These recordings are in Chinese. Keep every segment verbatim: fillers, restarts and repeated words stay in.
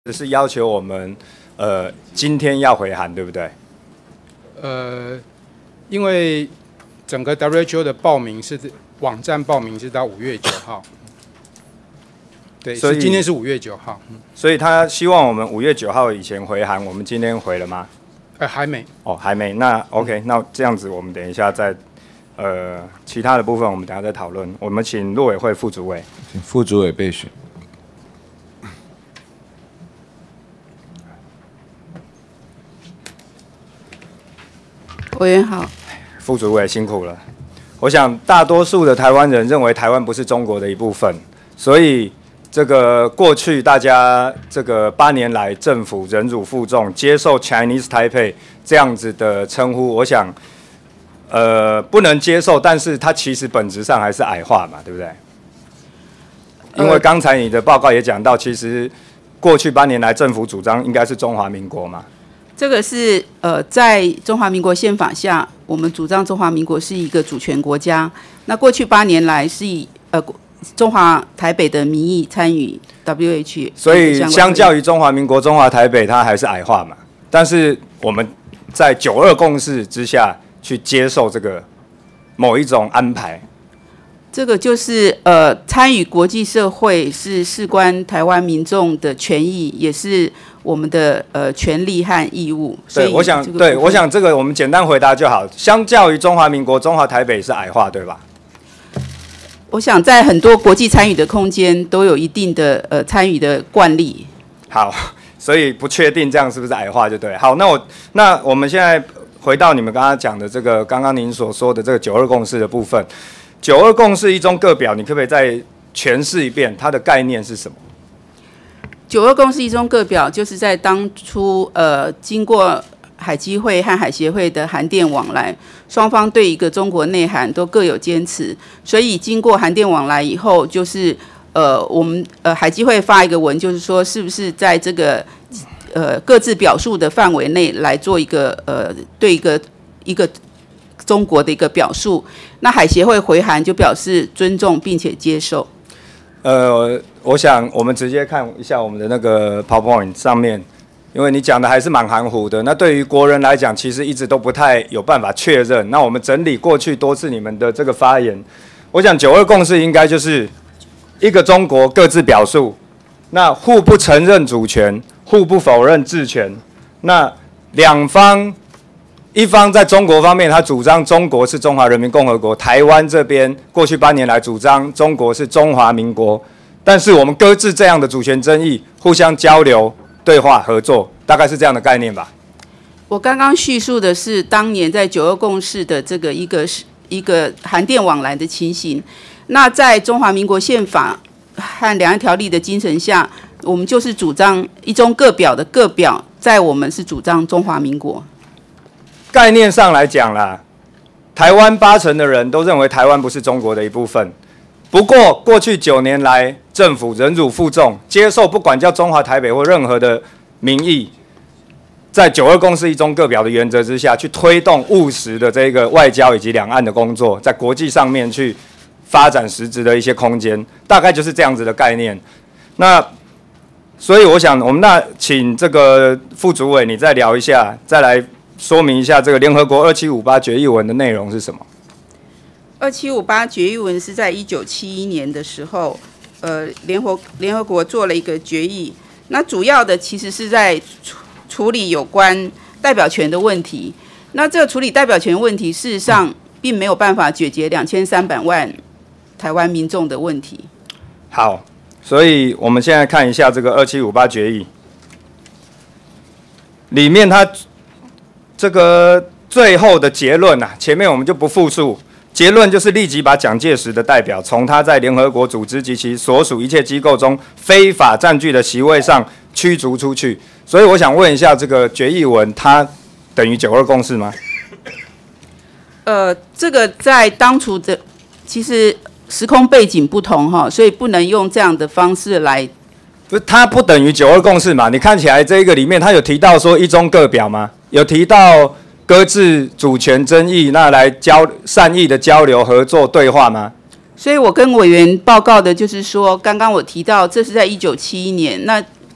只是要求我们，呃，今天要回函，对不对？ 呃，因为整个 W H O 的报名是网站报名是到五月九号，对，所以今天是五月九号，嗯， 所以他希望我们五月九号以前回函，我们今天回了吗？ 呃，还没。 哦，还没。那 OK，、嗯、那这样子，我们等一下再，呃，其他的部分我们等一下再讨论。我们请陆委会副主委， 请副主委备询。 委员好， 副主委辛苦了。我想大多数的台湾人认为台湾不是中国的一部分，所以这个过去大家这个八年来政府忍辱负重，接受 Chinese Taipei 这样子的称呼，我想呃不能接受，但是它其实本质上还是矮化嘛，对不对？因为刚才你的报告也讲到，其实过去八年来政府主张应该是中华民国嘛。 这个是呃，在中华民国宪法下，我们主张中华民国是一个主权国家。那过去八年来是以呃中华台北的名义参与 W H O， 所以相较于中华民国、中华台北，它还是矮化嘛。但是我们在九二共识之下去接受这个某一种安排。 这个就是呃，参与国际社会是事关台湾民众的权益，也是我们的呃权利和义务。 对，我想对，我想这个我们简单回答就好。相较于中华民国，中华台北是矮化，对吧？ 我想在很多国际参与的空间都有一定的呃参与的惯例。 好，所以不确定这样是不是矮化就对。好，那我那我们现在回到你们刚刚讲的这个，刚刚您所说的这个九二共识的部分。九二共识一中各表，你可不可以再诠释一遍它的概念是什么？ 九二共识一中各表就是在当初呃经过海基会和海协会的函电往来，双方对一个中国内涵都各有坚持，所以经过函电往来以后，就是呃我们呃海基会发一个文，就是说是不是在这个呃各自表述的范围内来做一个呃对一个一个中国的一个表述。那海协会回函就表示尊重并且接受。 呃，我想我们直接看一下我们的那个 PowerPoint 上面，因为你讲的还是蛮含糊的。那对于国人来讲，其实一直都不太有办法确认。那我们整理过去多次你们的这个发言，我想九二共识应该就是一个中国各自表述，那互不承认主权，互不否认治权。那两方。一方在中国方面，他主张中国是中华人民共和国，台湾这边过去八年来主张中国是中华民国，但是我们搁置这样的主权争议，互相交流、对话、合作，大概是这样的概念吧。 我刚刚叙述的是当年在九二共识的这个一个一个函电往来的情形。那在中华民国宪法和两岸条例的精神下，我们就是主张一中各表的各表，在我们是主张中华民国。 概念上来讲啦，台湾八成的人都认为台湾不是中国的一部分。不过过去九年来，政府忍辱负重，接受不管叫中华台北或任何的名义，在九二共识一中各表的原则之下，去推动务实的这个外交以及两岸的工作，在国际上面去发展实质的一些空间，大概就是这样子的概念。那所以我想，我们那请这个副主委你再聊一下，再来。说明一下这个联合国二七五八决议文的内容是什么？ 二七五八决议文是在一九七一年的时候，呃，联合联合国做了一个决议。那主要的其实是在处处理有关代表权的问题。那这个处理代表权问题，事实上并没有办法解决两千三百万台湾民众的问题。 好，所以我们现在看一下这个二七五八决议里面它。这个最后的结论啊，前面我们就不复述。结论就是立即把蒋介石的代表从他在联合国组织及其所属一切机构中非法占据的席位上驱逐出去。所以我想问一下，这个决议文它等于九二共识吗？ 呃，这个在当初的其实时空背景不同哈，所以不能用这样的方式来。 不，它不等于九二共识嘛？你看起来这个里面，它有提到说一中各表吗？有提到搁置主权争议，那来交善意的交流、合作、对话吗？ 所以我跟委员报告的就是说，刚刚我提到这是在一九七一年，那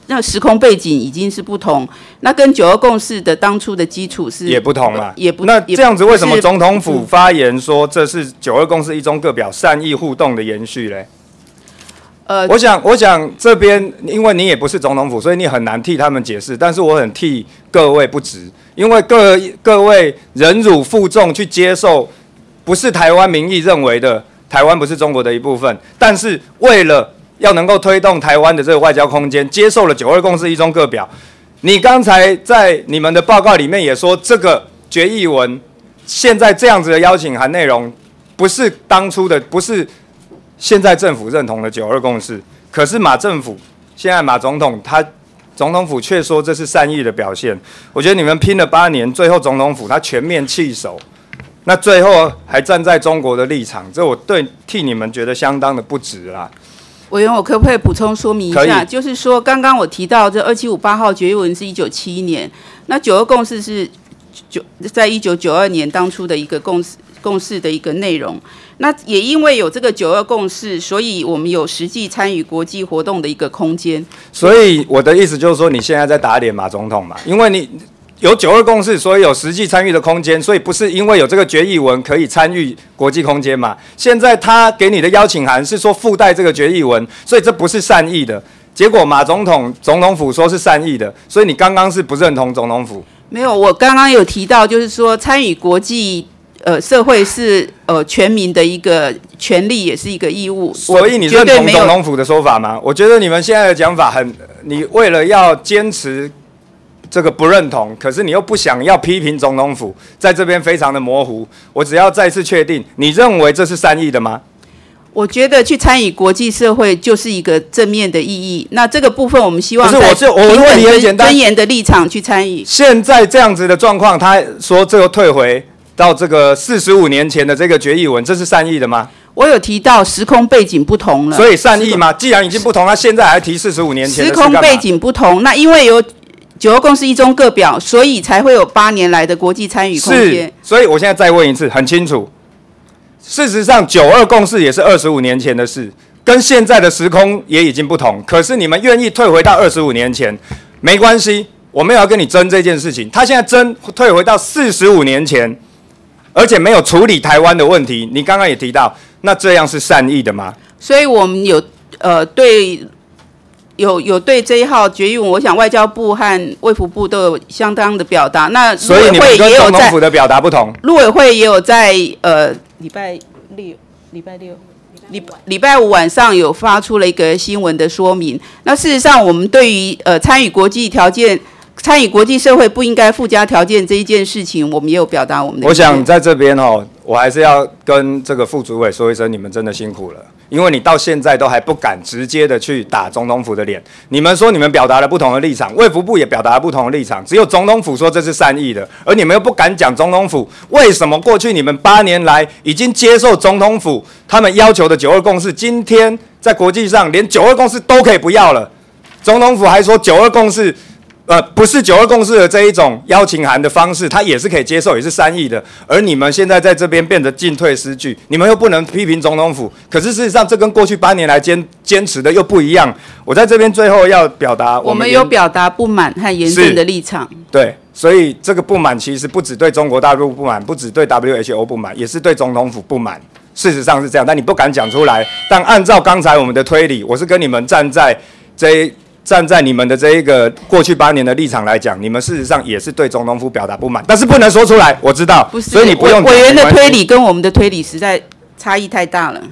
那时空背景已经是不同，那跟九二共识的当初的基础是也不同了， 也不那这样子，为什么总统府发言说这是九二共识一中各表善意互动的延续嘞？呃，我想，我想这边，因为你也不是总统府，所以你很难替他们解释。但是我很替各位不值，因为各各位忍辱负重去接受，不是台湾民意认为的台湾不是中国的一部分，但是为了要能够推动台湾的这个外交空间，接受了九二共识一中各表。你刚才在你们的报告里面也说，这个决议文现在这样子的邀请函内容，不是当初的，不是现在政府认同的九二共识。可是马政府现在马总统他总统府却说这是善意的表现。我觉得你们拼了八年，最后总统府他全面弃守，那最后还站在中国的立场，这我对替你们觉得相当的不值啦。 委员，我可不可以补充说明一下？就是说，刚刚我提到这二七五八号决议文是一九七一年，那九二共识是九在一九九二年当初的一个共识共识的一个内容。那也因为有这个九二共识，所以我们有实际参与国际活动的一个空间。 所以我的意思就是说，你现在在打脸马总统嘛？因为你有九二共识，所以有实际参与的空间，所以不是因为有这个决议文可以参与国际空间嘛？现在他给你的邀请函是说附带这个决议文，所以这不是善意的。结果马总统总统府说是善意的，所以你刚刚是不认同总统府？ 没有，我刚刚有提到，就是说参与国际呃社会是呃全民的一个权利，也是一个义务。 所以你认同总统府的说法吗？我觉得你们现在的讲法很，你为了要坚持这个不认同，可是你又不想要批评总统府，在这边非常的模糊。我只要再次确定，你认为这是善意的吗？ 我觉得去参与国际社会就是一个正面的意义。那这个部分我们希望在平等跟尊严的立场去参与。 现在这样子的状况，他说这个退回到这个四十五年前的这个决议文，这是善意的吗？ 我有提到时空背景不同了， 所以善意吗？既然已经不同，他现在还提四十五年前的时空背景不同，那因为有九二共识一中各表，所以才会有八年来的国际参与空间。 所以我现在再问一次，很清楚。事实上，九二共识也是二十五年前的事，跟现在的时空也已经不同。可是你们愿意退回到二十五年前，没关系，我没有要跟你争这件事情。他现在争退回到四十五年前，而且没有处理台湾的问题。你刚刚也提到，那这样是善意的吗？ 所以我们有呃对。有有对这一号决议文，我想外交部和卫福部都有相当的表达。那陆委会也有在，所以你们跟总统府的表达不同。 陆委会也有在呃礼拜六、礼拜六、礼礼拜五晚上有发出了一个新闻的说明。那事实上，我们对于呃参与国际条件、参与国际社会不应该附加条件这一件事情，我们也有表达我们的意见。 我想在这边哦，我还是要跟这个副主委说一声，你们真的辛苦了。因为你到现在都还不敢直接的去打总统府的脸，你们说你们表达了不同的立场，卫福部也表达了不同的立场，只有总统府说这是善意的，而你们又不敢讲总统府为什么过去你们八年来已经接受总统府他们要求的九二共识，今天在国际上连九二共识都可以不要了，总统府还说九二共识。呃，不是九二共识的这一种邀请函的方式，它也是可以接受，也是善意的。而你们现在在这边变得进退失据，你们又不能批评总统府，可是事实上这跟过去八年来坚坚持的又不一样。我在这边最后要表达， 我们有表达不满和严正的立场。 对，所以这个不满其实不只对中国大陆不满，不只对 W H O 不满，也是对总统府不满。事实上是这样，但你不敢讲出来。但按照刚才我们的推理，我是跟你们站在这一。站在你们的这一个过去八年的立场来讲，你们事实上也是对总统府表达不满，但是不能说出来。我知道， 不是， 所以你不用讲。 委员的推理跟我们的推理实在差异太大了。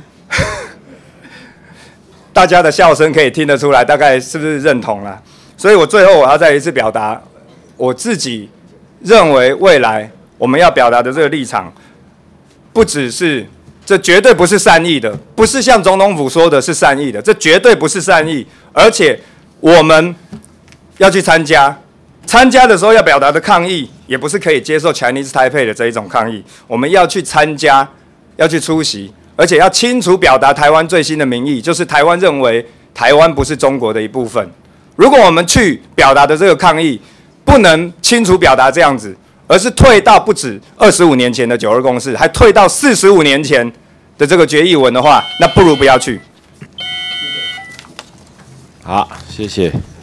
大家的笑声可以听得出来，大概是不是认同了？所以我最后我要再一次表达，我自己认为未来我们要表达的这个立场，不只是。这绝对不是善意的，不是像总统府说的是善意的，这绝对不是善意。而且我们要去参加，参加的时候要表达的抗议，也不是可以接受 Chinese Taipei 的这一种抗议。我们要去参加，要去出席，而且要清楚表达台湾最新的民意，就是台湾认为台湾不是中国的一部分。如果我们去表达的这个抗议，不能清楚表达这样子。而是退到不止二十五年前的九二共识，还退到四十五年前的这个决议文的话，那不如不要去。 好，谢谢。